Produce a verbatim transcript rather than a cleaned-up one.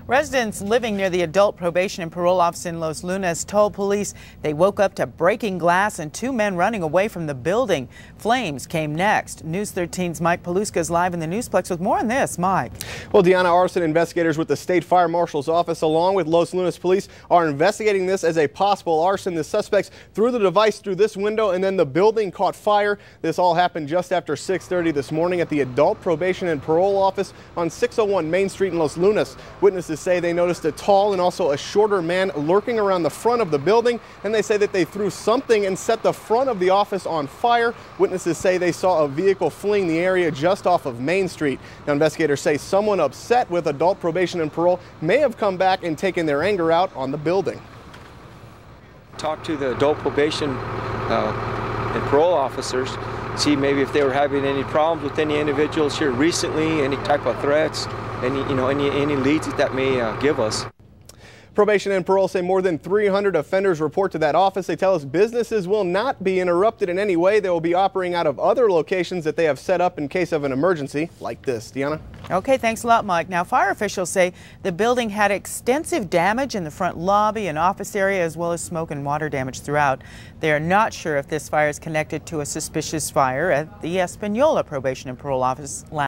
Residents living near the adult probation and parole office in Los Lunas told police they woke up to breaking glass and two men running away from the building. Flames came next. News thirteen's Mike Paluska is live in the Newsplex with more on this. Mike. Well, Deanna, arson investigators with the State Fire Marshal's office along with Los Lunas police are investigating this as a possible arson. The suspects threw the device through this window and then the building caught fire. This all happened just after six thirty this morning at the adult probation and parole office on six oh one Main Street in Los Lunas. Witnesses say they noticed a tall and also a shorter man lurking around the front of the building, and they say that they threw something and set the front of the office on fire. Witnesses say they saw a vehicle fleeing the area just off of Main Street. Now, investigators say someone upset with adult probation and parole may have come back and taken their anger out on the building. Talk to the adult probation uh, and parole officers, see maybe if they were having any problems with any individuals here recently, any type of threats, any you know any any leads that, that may uh, give us. Probation and parole say more than three hundred offenders report to that office. They tell us businesses will not be interrupted in any way. They will be operating out of other locations that they have set up in case of an emergency like this. Deanna? Okay, thanks a lot, Mike. Now, fire officials say the building had extensive damage in the front lobby and office area, as well as smoke and water damage throughout. They are not sure if this fire is connected to a suspicious fire at the Espanola Probation and Parole Office last